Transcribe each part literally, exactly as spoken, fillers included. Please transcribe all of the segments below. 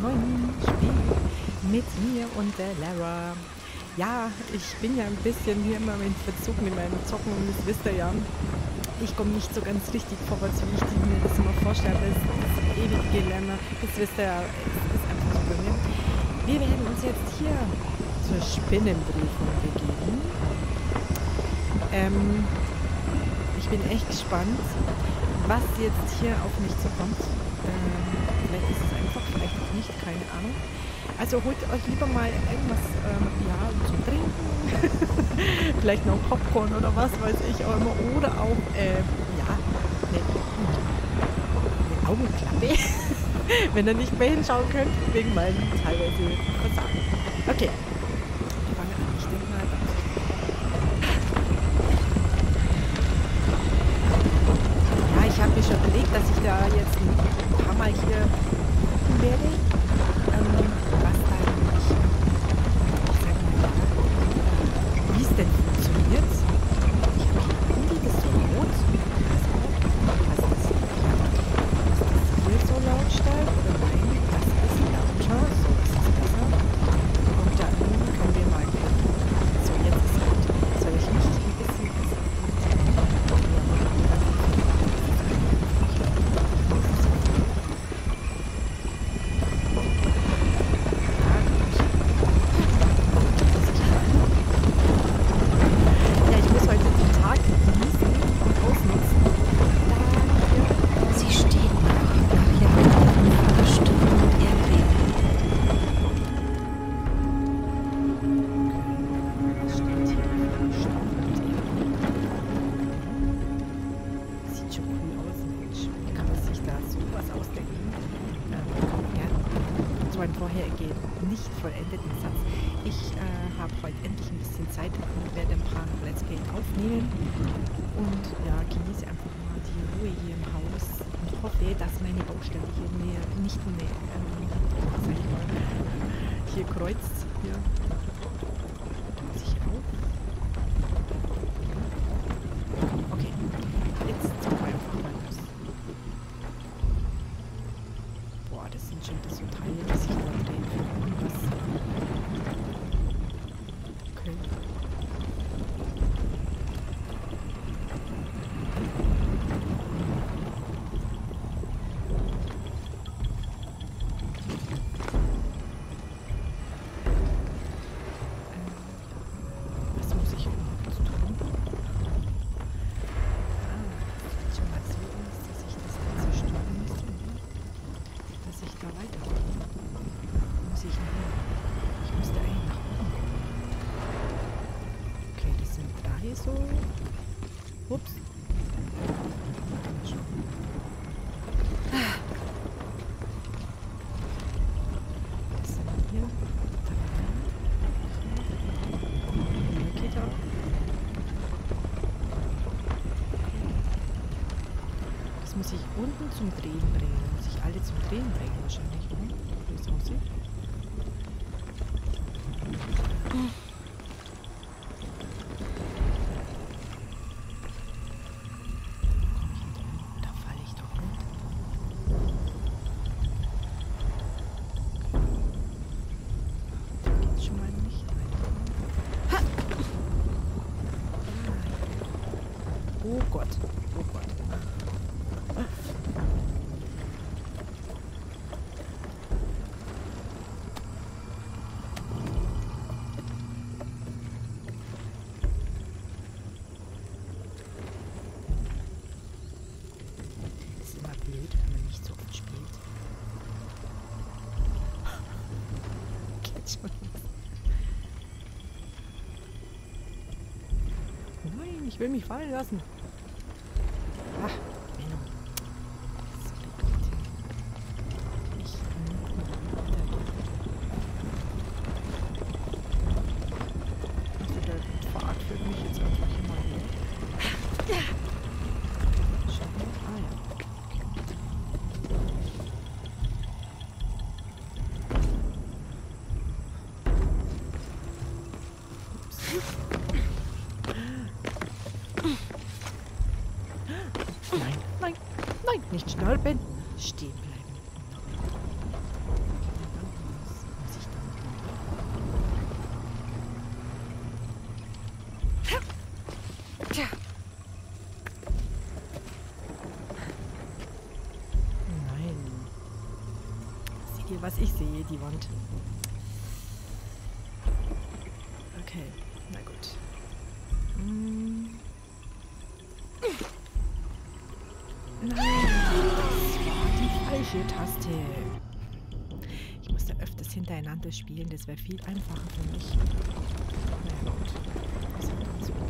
neuen Spiel mit mir und der Lara. Ja, ich bin ja ein bisschen hier immer in Verzug mit meinem Zocken und das wisst ihr ja. Ich komme nicht so ganz richtig vorwärts, wie ich mir das immer vorstelle. Das, das ewige Dilemma, das wisst ihr ja, es ist einfach so bei mir. Wir werden uns jetzt hier zur Spinnenprüfung begeben. Ähm, ich bin echt gespannt, was jetzt hier auf mich zukommt. Ähm, vielleicht ist es einfach, vielleicht auch nicht, keine Ahnung. Also holt euch lieber mal irgendwas ähm, ja, zum Trinken, vielleicht noch Popcorn oder was weiß ich auch immer. Oder auch, äh, ja, eine, eine Augenklappe, wenn ihr nicht mehr hinschauen könnt, wegen meinem teilweise Versagen. Okay, ich fange an. Ich denke mal, ja, ich habe mir schon überlegt, dass ich da jetzt ein paar Mal hier werde. Ähm, was da nicht, ich sag mal, wie es denn funktioniert. Ich habe hier irgendwie das so laut. Was ist das? Ist das hier so lautstark? Oder nein, das ist lauter. So ist es besser. Und dann können wir mal gucken. So, jetzt ist es gut. Soll ich nicht ein bisschen besser? Nicht vollendeten Satz. Ich äh, habe heute endlich ein bisschen Zeit und werde ein paar Let's Play aufnehmen und ja, genieße einfach mal die Ruhe hier im Haus und hoffe, dass meine Baustelle hier mir nicht mehr, ähm, sag ich mal, hier kreuzt. Hier. Sich auf. Okay, jetzt zocken wir einfach mal los. Boah, das sind schon so Teile, die sich da drehen. Was? Okay. Was muss ich überhaupt tun? Ah, das sieht schon mal so aus, dass ich das dann zerstören muss, oder? Dass ich da weitergehe. Muss ich nach Ich müsste eigentlich nach oben kommen. Okay, das sind drei so. Ups. Das sind hier drei. Hier geht auch. Das muss ich unten zum Drehen bringen. Muss ich alle zum Drehen bringen wahrscheinlich, oder? Wie es aussieht. Da falle ich doch runter. Da geht's schon mal nicht weiter. Ha! Oh Gott, oh Gott. Nein, ich will mich fallen lassen. Ach, Menno. Sorry, bitte. Ich Also der Pfad führt mich jetzt einfach hier mal hin. Ja. Schau mal. Ah ja. Nein, nein, nein, nicht stolpern. Stehen bleiben. Einzige, was ich sehe, die Wand. Okay, na gut. Hm. Nein, das war die falsche Taste. Ich muss da öfters hintereinander spielen, das wäre viel einfacher für mich. Na ja, gut. Was hat man so?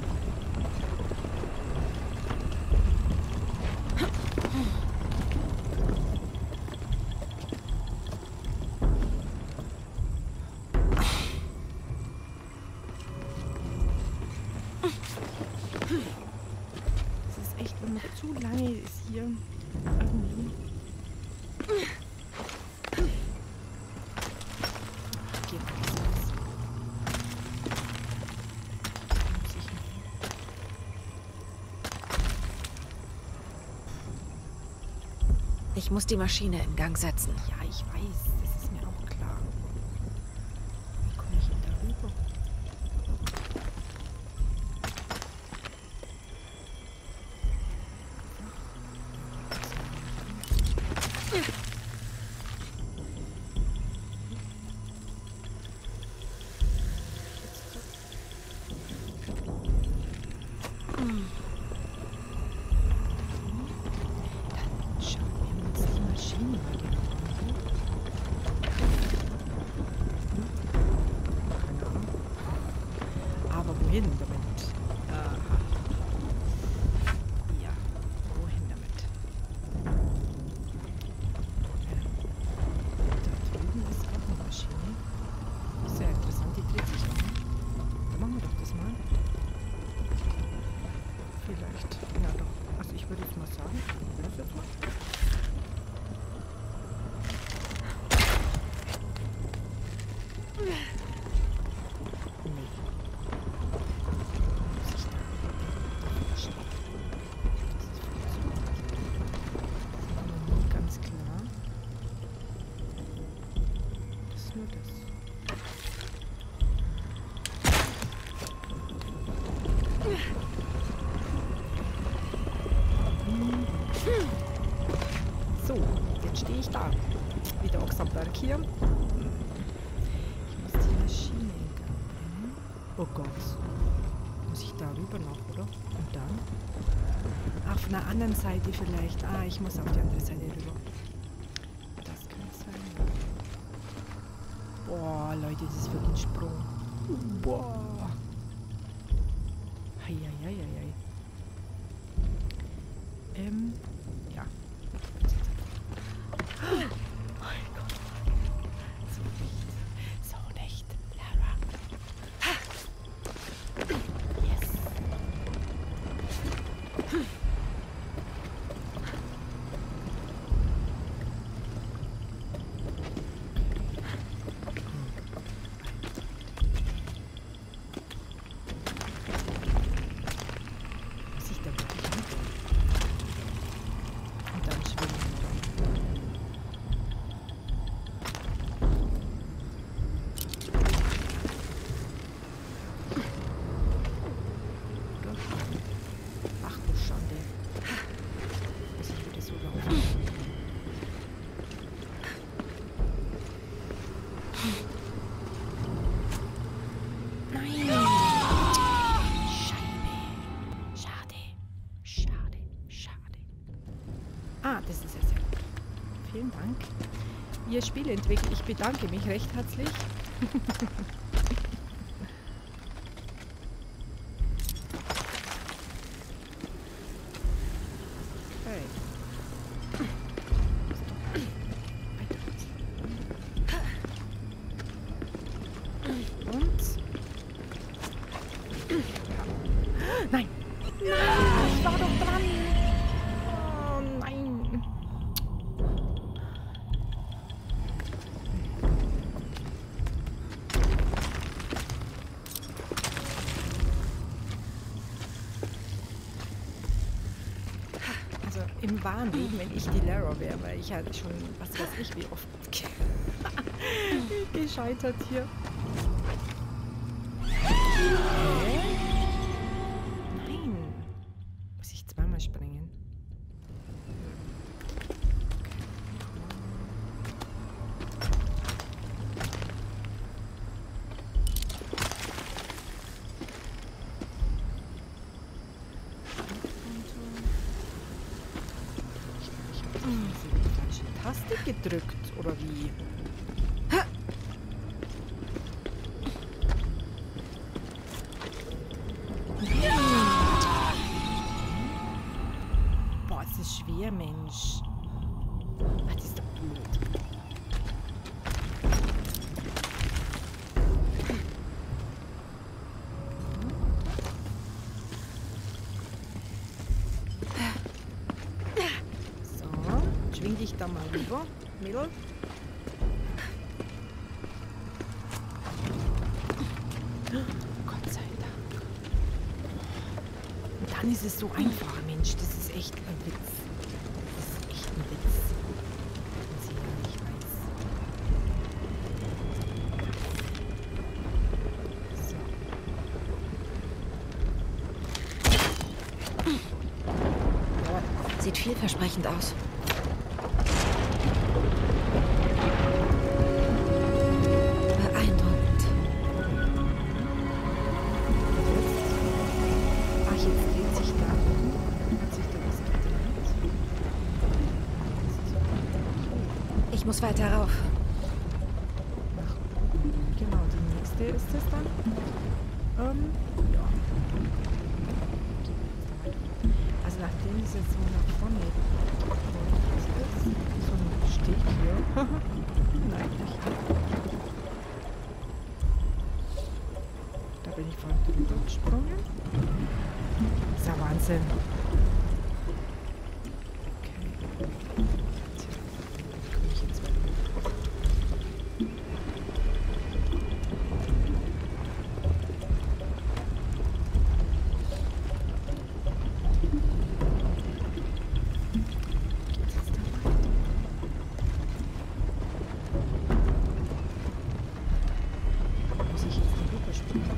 Zu lange ist hier irgendwie. Geht alles. Ich muss die Maschine in Gang setzen. Ja, ich weiß, das ist mir auch klar. Wie komme ich denn da rüber? Wohin damit? Aha. Ja, wohin damit? Ähm, da drüben ist auch eine Maschine. Sehr interessant, die dreht sich auch. Dann machen wir doch das mal. Vielleicht. Ja doch. Also ich würde jetzt mal sagen, ich will das jetzt mal. So, jetzt stehe ich da. Wie der Ochs am Berg hier. Ich muss die Maschine in Gang bringen. Oh Gott. Muss ich da rüber noch, oder? Und dann? Ach, von der anderen Seite vielleicht. Ah, ich muss auf die andere Seite rüber. Das kann sein. Boah, Leute, das wird ein Sprung. Boah. Heieieiei. Ähm, ja. Oh mein Gott. So nicht. So nicht. Lara. Yes. Muss ich da wirklich hin? Und dann schwimmen. Ach du Schande. Muss ich wieder so laufen? Nein! Scheibe. Schade. Schade. Schade. Ah, das ist ja sehr gut. Vielen Dank. Ihr Spieleentwickler, ich bedanke mich recht herzlich. Okay. Und? Nein! Nein! Ich war doch dran! Oh nein! Also im wahren Leben, wenn ich die Lara wäre, weil ich halt schon, was weiß ich, wie oft gescheitert hier. Hä? Nein. Muss ich zweimal springen? Taste gedrückt, oder wie? Boah, es ist schwer, Mensch. Ach, das ist doch blöd. So, schwing dich da mal rüber, Mädel. Gott sei Dank. Und dann ist es so einfach, Mensch. Das ist echt ein Witz. Das ist echt ein Witz. Sie, ja, ich weiß. So. Sieht vielversprechend aus. Beeindruckend. Ach, jetzt dreht sich da. Hat sich da was gedreht? Ich muss weiter rauf. Nach oben. Genau, die nächste ist es dann. Ähm, ja. Also nachdem es jetzt so nach vorne ist, so ein Steg hier. Nein, nicht. Da bin ich vorhin drüber gesprungen. Das ist ja Wahnsinn. Okay. Tja, wie komme ich jetzt weiter? Geht's jetzt da weiter? Muss ich jetzt da rüberspringen?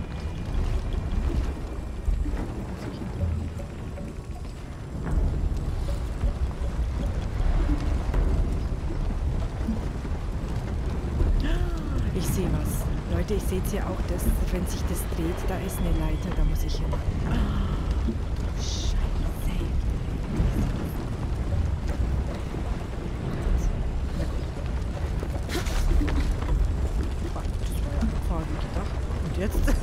Muss ich jetzt Ich sehe was. Leute, ich sehe es ja auch, dass, wenn sich das dreht, da ist eine Leiter, da muss ich hin. Ah, Scheiße. Na gut. Ah, das war ja Fahren wie gedacht. Und jetzt?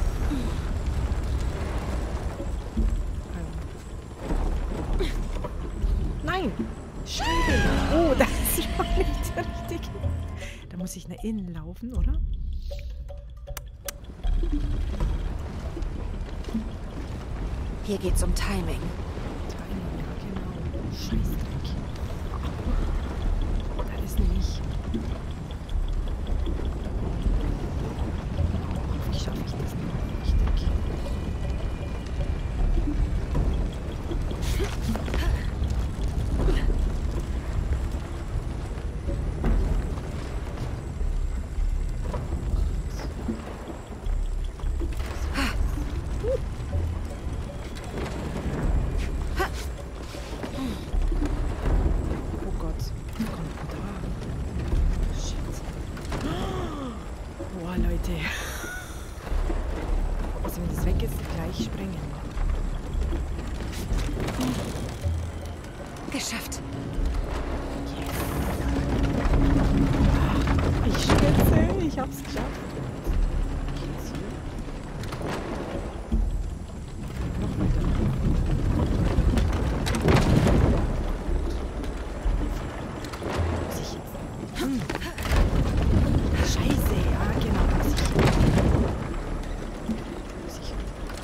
Nein! Scheibe! Oh, das war nicht richtig. Da muss ich nach innen laufen, oder? Hier geht's um Timing. Timing, ja genau. Scheißdreck. Da ist nämlich... Wie schaffe ich das noch richtig? Oh Gott, was kommt denn da? Shit. Boah, Leute. Also wenn das weg ist, gleich springen. Geschafft. Ich schätze, ich hab's geschafft. Geht's hier? Noch weiter. Muss ich jetzt... Hm. Scheiße, ja genau, muss ich... Muss ich...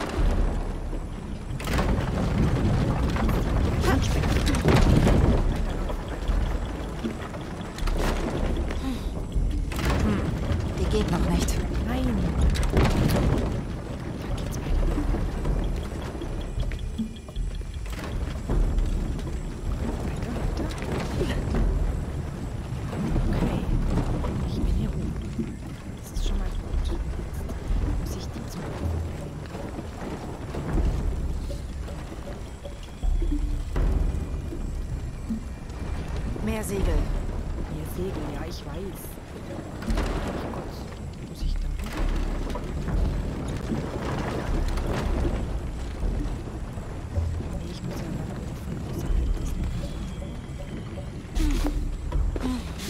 Die geht noch nicht. Nein! Da geht's weiter. Weiter, weiter. Okay. Ich bin hier oben. Das ist schon mal gut. Jetzt muss ich die zum Mehr Segel. Mehr Segel, ja, ich weiß. Oh Gott, muss ich da rüber? Nee, ich muss ja nach offen außerhalb des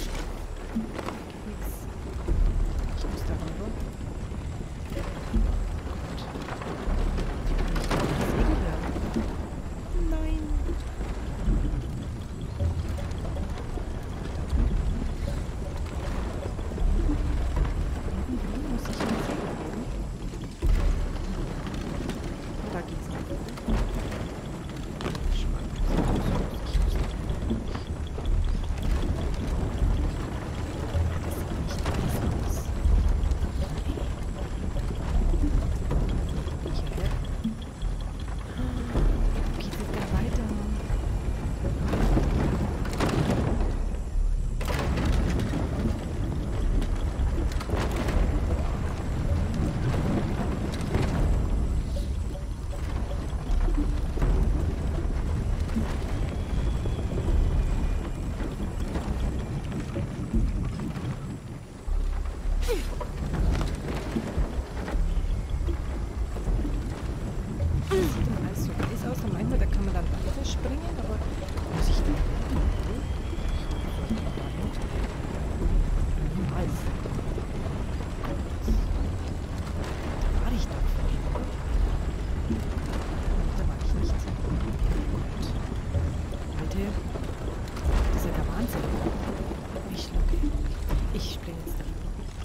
ich springe jetzt da.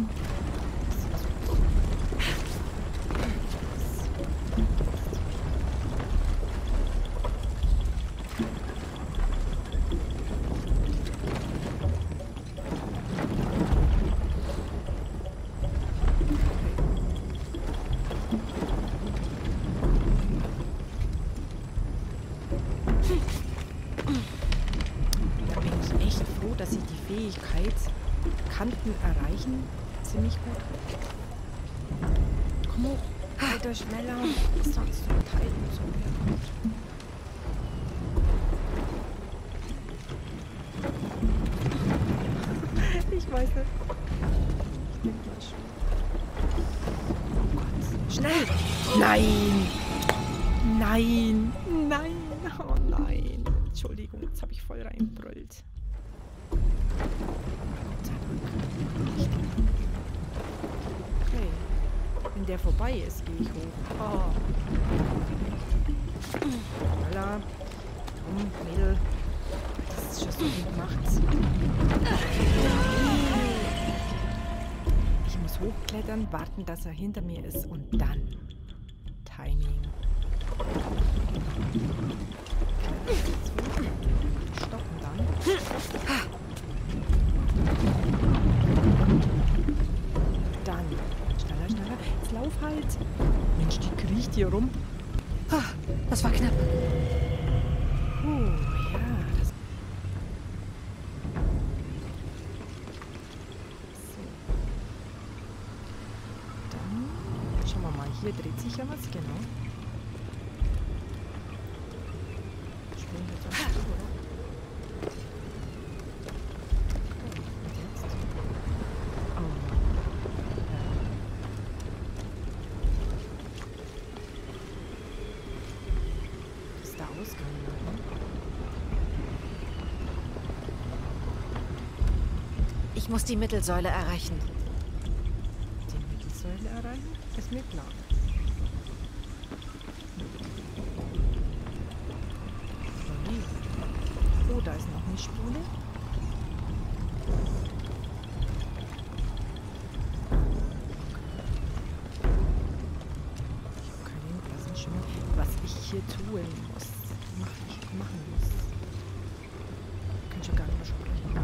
Da bin ich echt froh, dass ich die Fähigkeit Kanten erreichen ziemlich gut. Komm hoch, weiter, schneller. Sonst so teilen so gut. Ich weiß nicht. Ich denk mal schon. Oh Gott. Schnell! Nein! Nein! Nein! Oh nein! Entschuldigung, jetzt habe ich voll reingebrüllt. Gott sei Dank. Okay. Wenn der vorbei ist, gehe ich hoch. Oh. Voilà. Komm, Mädel. Das ist schon so gut gemacht. Ich muss hochklettern, warten, dass er hinter mir ist und dann. Timing. Stoppen dann. Dann. Schneller, schneller. Jetzt lauf halt. Mensch, die kriecht hier rum. Ah, das war knapp. Puh, ja. Das so. Dann schauen wir mal. Hier dreht sich ja was, genau. Springen wir jetzt einfach so, oder? Und jetzt? Oh. Das ist der Ausgang, ne? Ich muss die Mittelsäule erreichen. Die Mittelsäule erreichen? Ist mir klar. Oh, da ist noch eine Spule. Ich habe keinen blassen Schimmer, was ich hier tun muss. Mach ich, machen muss. Ich kann schon gar nicht mehr sprechen.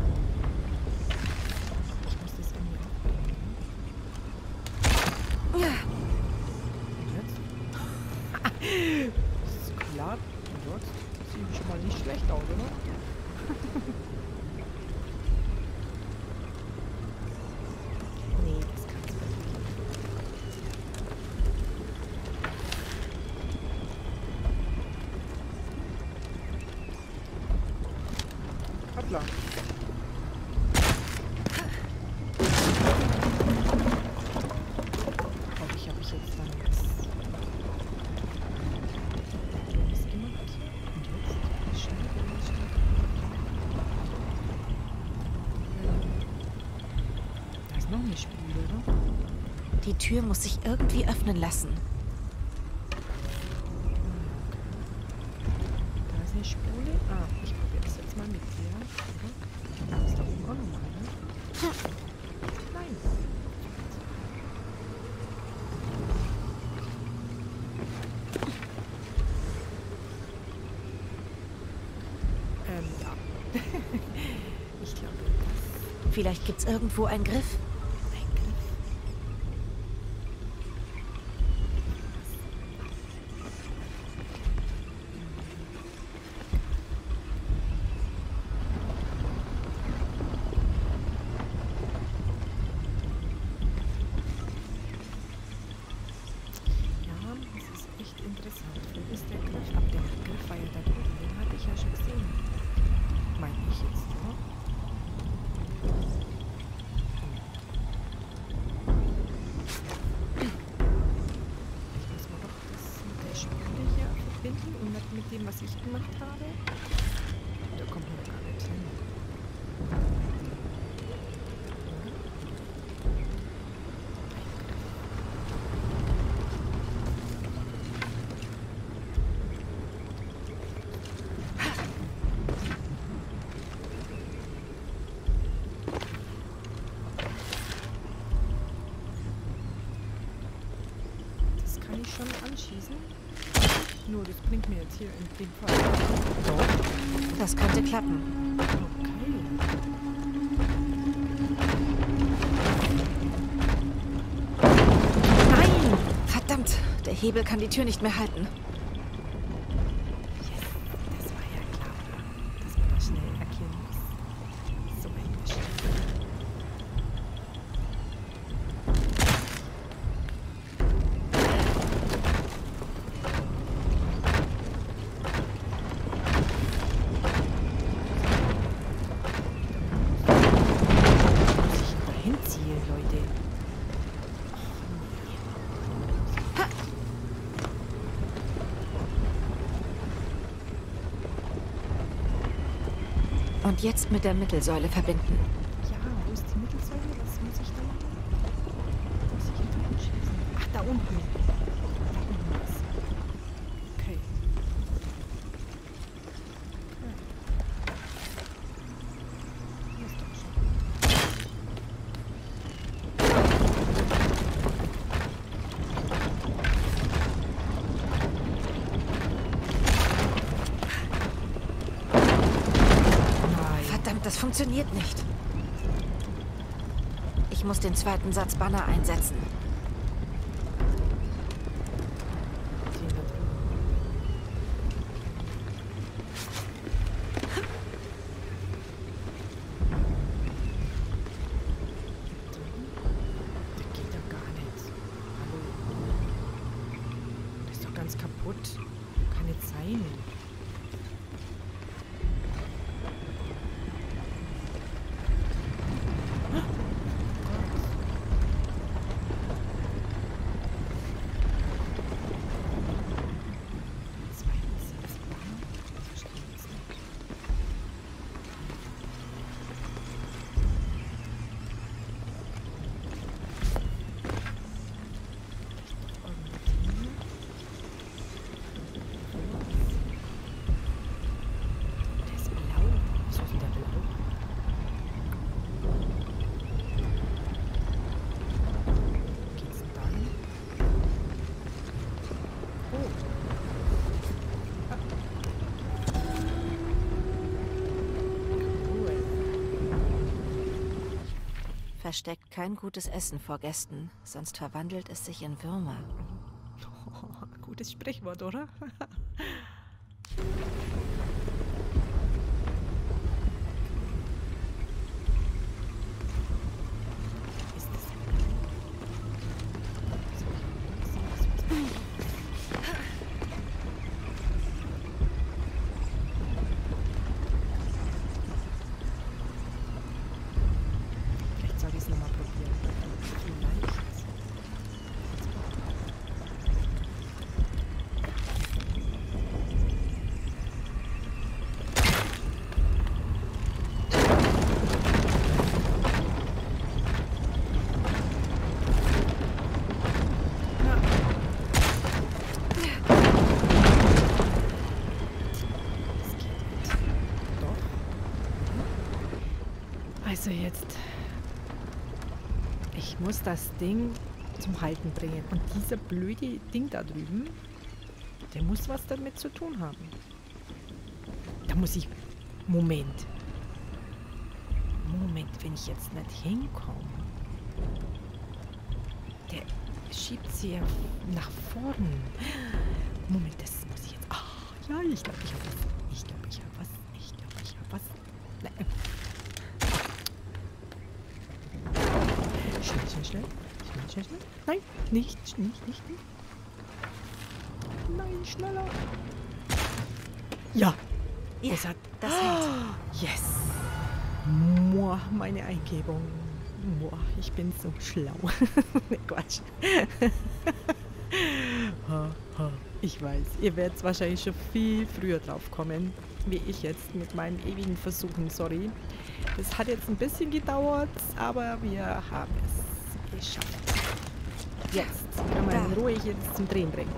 Ich muss das irgendwie aufbringen. Ja. Und jetzt? Das ist klar. Und jetzt? Sieht schon mal nicht schlecht aus, oder? Nee, das kann's wirklich nicht. Hoppla. Hoffe ich, habe ich jetzt dann jetzt was gemacht. Und jetzt? Schnell, schnell. Da ist noch eine Spule, oder? Die Tür muss sich irgendwie öffnen lassen. Da ist eine Spule. Ah, ich probiere das jetzt mal mit dir. Oder? Das ist da oben auch nochmal, ne? Nein. Ähm, ja. Ich glaube, das Vielleicht gibt's irgendwo einen Griff. ist ein Griff. Ja, das ist echt interessant. Wo ist der Griff? Ab der Griff war ja da drüben. Den hatte ich ja schon gesehen. Meine ich jetzt, oder? Ich muss mal doch das mit der Spule hier verbinden und nicht mit dem, was ich gemacht habe. Da kommt man gar nicht hin. mich schon anschießen. Nur, das bringt mir jetzt hier in dem Fall. Doch. Das könnte klappen. Okay. Nein! Verdammt! Der Hebel kann die Tür nicht mehr halten. Yes, das war ja klar, dass man das schnell erkennen muss. So hektisch. Und jetzt mit der Mittelsäule verbinden. Ja, wo ist die Mittelsäule? Was muss ich da machen? Muss ich hinter schießen? Ach, da unten. Da unten ist. Okay. Okay. Hier ist doch schon. Das funktioniert nicht. Ich muss den zweiten Satz Banner einsetzen. Das geht ja gar nicht. Hallo. Das ist doch ganz kaputt. Kann nicht sein. Versteckt kein gutes Essen vor Gästen, sonst verwandelt es sich in Würmer. Oh, gutes Sprichwort, oder? Ist das soll ich es nochmal probieren? Vielleicht. Also jetzt. Ich muss das Ding zum Halten bringen. Und dieser blöde Ding da drüben, der muss was damit zu tun haben. Da muss ich... Moment. Moment, wenn ich jetzt nicht hinkomme. Der schiebt sie ja nach vorn. Moment, das muss ich jetzt... Ach, ja, ich glaube, ich habe was. Ich glaube, ich habe was. Ich glaube, ich habe was. Nein. Schnell, schnell, schnell. Schnell, schnell, schnell. Nein, nicht, nicht, nicht, nicht. Nein, schneller. Ja. Ja, Es hat... das hält. Yes. Moa, meine Eingebung. Moa, ich bin so schlau. Ne, Quatsch. Ich weiß, ihr werdet wahrscheinlich schon viel früher drauf kommen, wie ich jetzt mit meinen ewigen Versuchen. Sorry. Das hat jetzt ein bisschen gedauert, aber wir haben es geschafft. Jetzt kann man Da. ruhig jetzt zum Drehen bringen.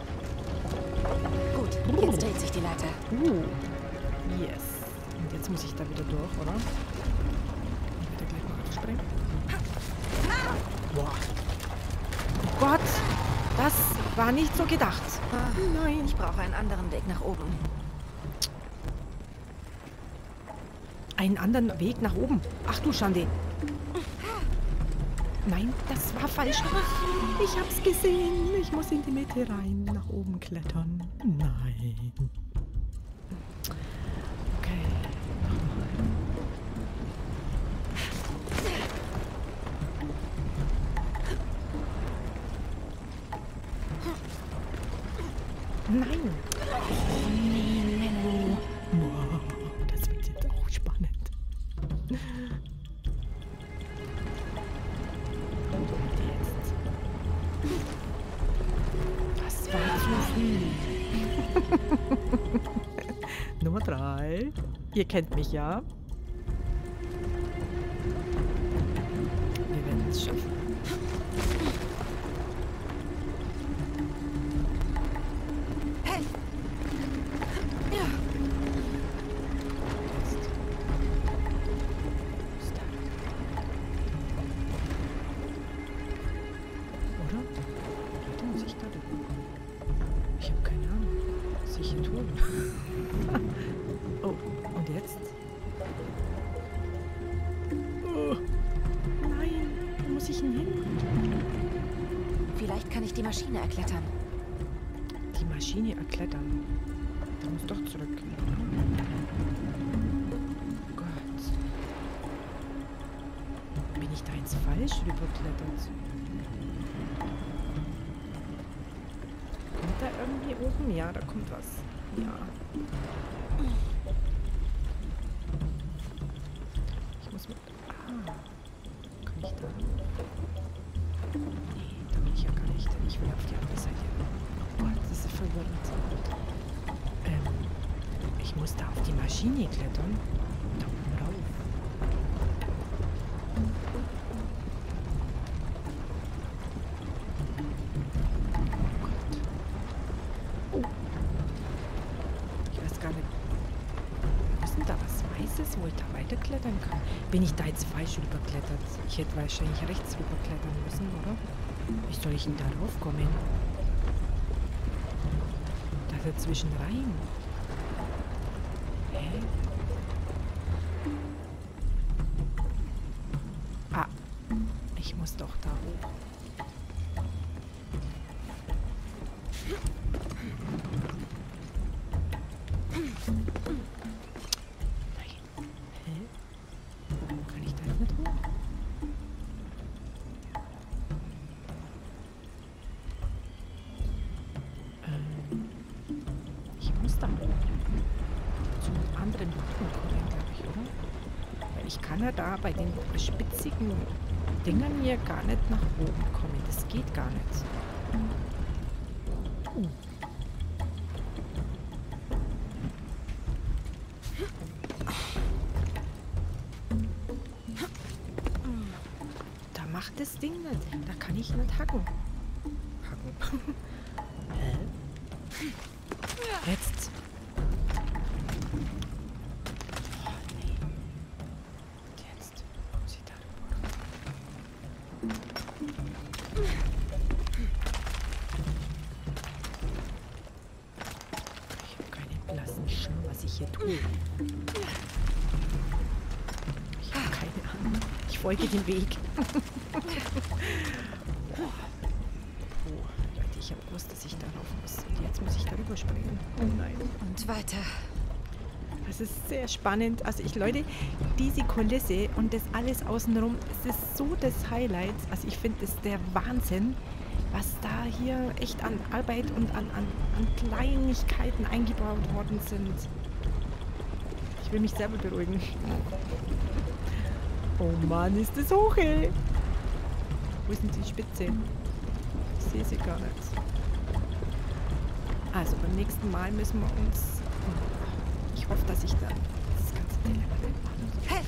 Gut, jetzt dreht sich die Leiter. Uh, yes. Und jetzt muss ich da wieder durch, oder? Ich wieder gleich mal aufspringen. Boah. Oh Gott, das war nicht so gedacht. Ah, Nein. ich brauche einen anderen Weg nach oben. Einen anderen Weg nach oben. Ach du Schande. Nein, das war falsch. Ich hab's gesehen. Ich muss in die Mitte rein. Nach oben klettern. Nein. Okay. Nein. Oh, nee, Menno. Wow, das wird jetzt auch spannend. Und jetzt. Das war zu früh. Nummer drei. Ihr kennt mich, ja? Wir werden es schaffen. Oh, und jetzt? Oh, nein, wo muss ich denn hin? Vielleicht kann ich die Maschine erklettern. Die Maschine erklettern? Da muss doch zurück. Oh Gott. Bin ich da ins Falsch rübergeklettert? Kommt da irgendwie oben? Ja, da kommt was. Ja. Ich muss mit... Ah. Kann ich da... Nee, da will ich ja gar nicht. Ich will auf die andere Seite. Oh Gott, das ist verwirrend. Ähm, ich muss da auf die Maschine klettern. Da oben rauf. Wo ich da weiterklettern kann. Bin ich da jetzt falsch überklettert? Ich hätte wahrscheinlich rechts rüberklettern müssen, oder? Wie soll ich denn da raufkommen? Da dazwischen rein. Hä? Ah, ich muss doch da hoch. Ich kann ja da bei den spitzigen Dingern hier gar nicht nach oben kommen. Das geht gar nicht. Uh. Da macht das Ding nicht. Da kann ich nicht hacken. Hacken. Hä? Jetzt. Ich habe keine Ahnung. Ich folge dem Weg. Oh, Leute, ich habe gewusst, dass ich darauf muss. Und jetzt muss ich darüber springen. Oh nein. Und weiter. Das ist sehr spannend. Also ich, Leute, diese Kulisse und das alles außenrum, es ist so das Highlight. Also ich finde es der Wahnsinn, was da hier echt an Arbeit und an, an, an Kleinigkeiten eingebaut worden sind. Ich will mich selber beruhigen. Oh Mann, ist das hoch, ey. Wo ist denn die Spitze? Ich sehe sie gar nicht. Also beim nächsten Mal müssen wir uns... Ich hoffe, dass ich da das ganze Ding hey.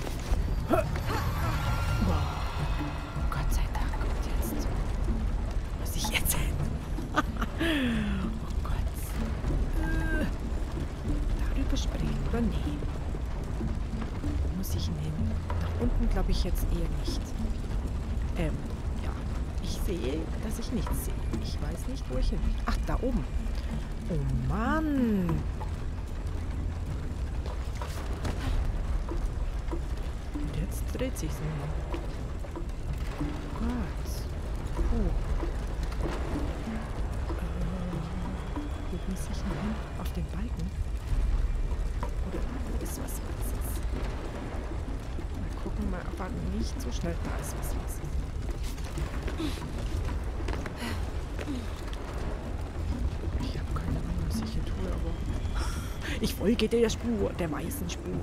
Wow. Gott sei Dank. Und jetzt muss ich jetzt hin. Oh Gott. Äh, darüber springen oder nee? Muss ich hin? Nach unten glaube ich jetzt eher nicht. Ähm, ja. Ich ich sehe, dass ich nichts sehe. Ich weiß nicht, wo ich hin bin. Ach, da oben. Oh Mann. Und jetzt dreht sich's nur. Oh Gott. Oh. Äh, wo muss ich denn hin? Auf den Balken? Oder wo ist was Weißes? Mal gucken, mal, aber nicht so schnell. Da ist was Weißes. Ich habe keine Ahnung, was ich hier tue, aber ich folge der Spur, der weißen Spur.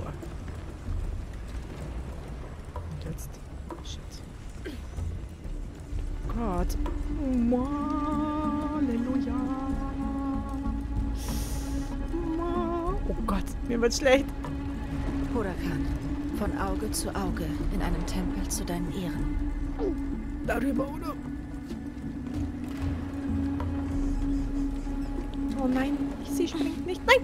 Und jetzt? Shit. Gott. Halleluja. Oh Gott, mir wird schlecht. Hurakan, von Auge zu Auge, in einem Tempel zu deinen Ehren. Darüber, oder? Oh nein, sie springt nicht. Nein!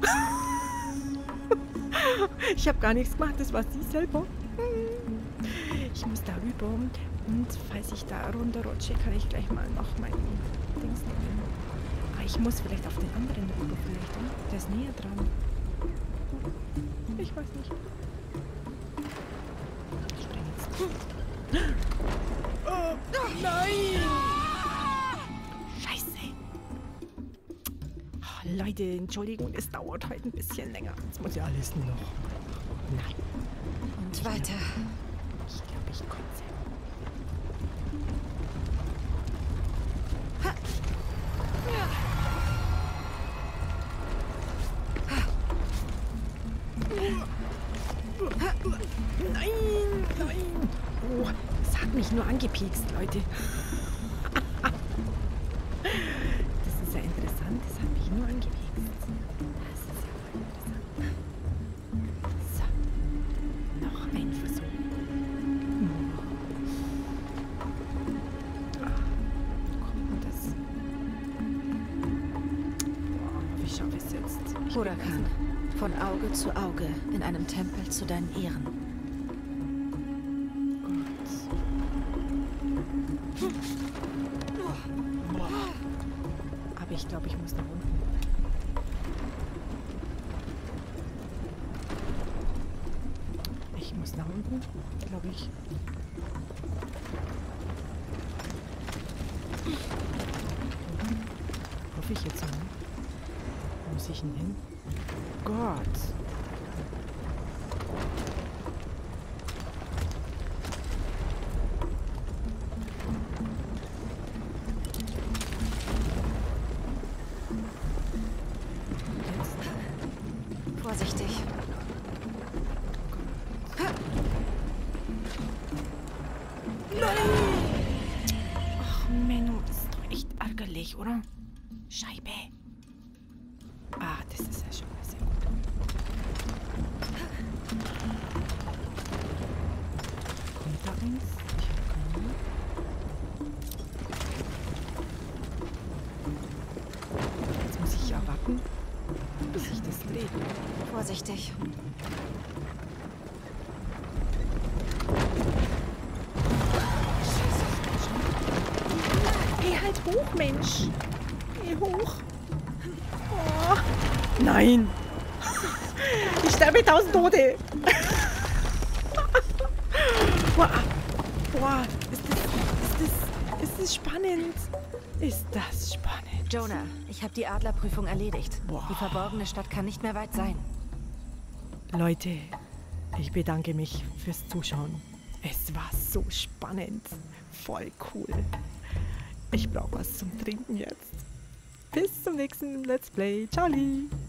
Ich habe gar nichts gemacht, das war sie selber. Ich muss darüber und falls ich da runterrutsche, kann ich gleich mal noch mein Dings nehmen. Aber ich muss vielleicht auf den anderen rüber vielleicht, oder? Der ist näher dran. Ich weiß nicht. Ich springe jetzt. Oh, nein! Scheiße. Oh, Leute, Entschuldigung, es dauert heute ein bisschen länger. Jetzt muss ja alles noch. Nein. Und weiter. Ich glaube, ich kotze. Nein, nein. Oh, es hat mich nur angepiekst, Leute. Das ist ja interessant, das hat mich nur angepiekst. Das ist ja voll interessant. So, noch ein Versuch. Kommt das? Boah, wie schaffe ich es jetzt? Hurakan, von Auge zu Auge, in einem Tempel zu deinen Ehren. Aber ich glaube, ich muss nach unten. Ich muss nach unten, glaube ich. Hoffe ich jetzt mal. Wo muss ich denn hin? Gott. Vorsichtig. Nein! Ach, Menno, das ist doch echt ärgerlich, oder? Scheibe. Ah, das ist ja schon mal sehr gut. Kommt da eins? Ich habe keine Ahnung. Jetzt muss ich ja warten, bis sich das dreht. Vorsichtig. Geh halt hoch, Mensch. Geh hoch. Oh. Nein. Ich sterbe tausend Tote. Boah. Boah. Ist das, ist das, ist das spannend? Ist das spannend? Jonah, ich habe die Adlerprüfung erledigt. Boah. Die verborgene Stadt kann nicht mehr weit sein. Leute, ich bedanke mich fürs Zuschauen. Es war so spannend. Voll cool. Ich brauche was zum Trinken jetzt. Bis zum nächsten Let's Play. Ciao.